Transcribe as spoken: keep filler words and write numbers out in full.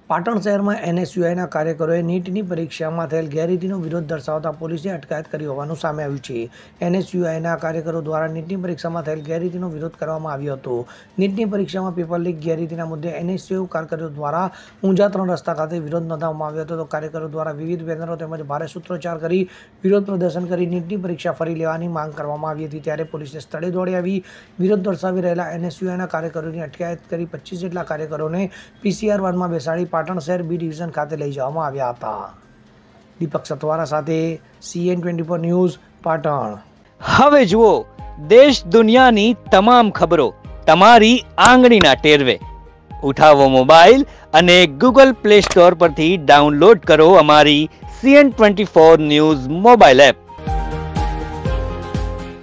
પાટણ શહેરમાં એનએસયુઆઈના કાર્યકરોએ નીટની પરીક્ષામાં થયેલ ગેરરીતિનો વિરોધ દર્શાવતા પોલીસે અટકાયત કરી હોવાનું સામે આવ્યું છે. એનએસયુઆઈના કાર્યકરો દ્વારા નીટની પરીક્ષામાં થયેલ ગેરરીતિનો વિરોધ કરવામાં આવ્યો હતો. નીટની પરીક્ષામાં પેપર લીક ગેરરીતિના મુદ્દે એનએસયુઆઈ કાર્યકરો દ્વારા ઊંઝા ત્રણ રસ્તા ખાતે વિરોધ નોંધાવવામાં આવ્યો હતો. તો કાર્યકરો દ્વારા વિવિધ બેનરો તેમજ ભારે સૂત્રોચ્ચાર કરી વિરોધ પ્રદર્શન કરી નીટની પરીક્ષા ફરી લેવાની માંગ કરવામાં આવી હતી. ત્યારે પોલીસે સ્થળે દોડી આવી વિરોધ દર્શાવી રહેલા એનએસયુઆઈના કાર્યકરોની અટકાયત કરી પચીસ જેટલા કાર્યકરોને પીસીઆર વાનમાં બેસાડી પાટણ શહેર બી ડિવિઝન ખાતે લઈ જવામાં આવ્યા હતા. દીપક સતવારા સાથે CN twenty four news Patan. હવે જુઓ દેશ દુનિયાની તમામ ખબરો તમારી આંગળીના ટેરવે. ઉઠાવો મોબાઈલ અને ગૂગલ પ્લે સ્ટોર પરથી ડાઉનલોડ કરો અમારી CN twenty four news mobile app.